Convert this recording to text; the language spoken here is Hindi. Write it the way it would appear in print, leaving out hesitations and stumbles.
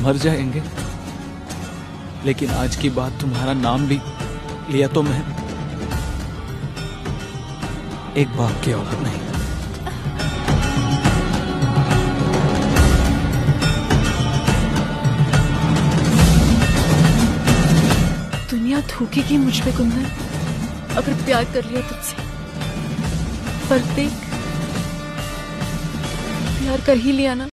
मर जाएंगे, लेकिन आज की बात तुम्हारा नाम भी लिया तो मैं एक बाप की औलाद नहीं। दुनिया थूकेगी मुझ पे कुंदन, अगर प्यार कर लिया तुझसे। पर देख, प्यार कर ही लिया ना।